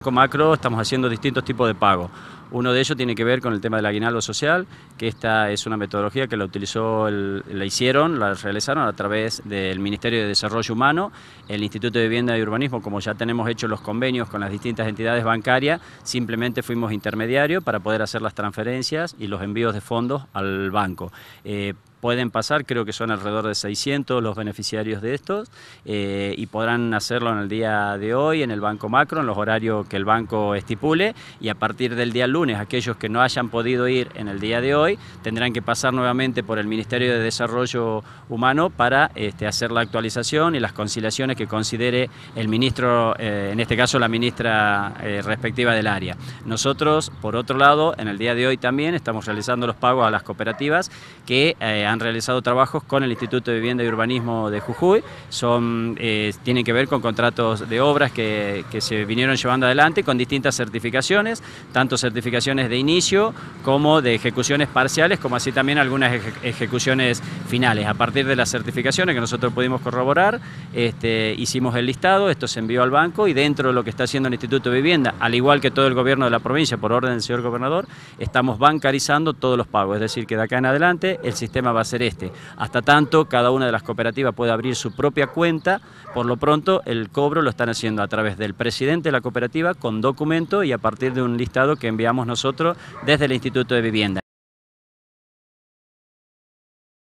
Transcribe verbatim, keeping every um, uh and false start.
Macro estamos haciendo distintos tipos de pago. Uno de ellos tiene que ver con el tema del aguinaldo social, que esta es una metodología que la utilizó, el, la hicieron, la realizaron a través del Ministerio de Desarrollo Humano, el Instituto de Vivienda y Urbanismo. Como ya tenemos hechos los convenios con las distintas entidades bancarias, simplemente fuimos intermediarios para poder hacer las transferencias y los envíos de fondos al banco. Eh, Pueden pasar, creo que son alrededor de seiscientos los beneficiarios de estos, eh, y podrán hacerlo en el día de hoy en el Banco Macro, en los horarios que el banco estipule, y a partir del día lunes aquellos que no hayan podido ir en el día de hoy tendrán que pasar nuevamente por el Ministerio de Desarrollo Humano para este, hacer la actualización y las conciliaciones que considere el ministro, eh, en este caso la ministra eh, respectiva del área. Nosotros, por otro lado, en el día de hoy también estamos realizando los pagos a las cooperativas que eh, han realizado trabajos con el Instituto de Vivienda y Urbanismo de Jujuy. Son, eh, tienen que ver con contratos de obras que, que se vinieron llevando adelante con distintas certificaciones, tanto certificaciones de inicio como de ejecuciones parciales, como así también algunas eje ejecuciones finales. A partir de las certificaciones que nosotros pudimos corroborar, este, hicimos el listado, esto se envió al banco y dentro de lo que está haciendo el Instituto de Vivienda, al igual que todo el gobierno de la provincia, por orden del señor gobernador, estamos bancarizando todos los pagos, es decir, que de acá en adelante el sistema va a ser este. Hasta tanto, cada una de las cooperativas puede abrir su propia cuenta. Por lo pronto, el cobro lo están haciendo a través del presidente de la cooperativa con documento y a partir de un listado que enviamos nosotros desde el Instituto de Vivienda.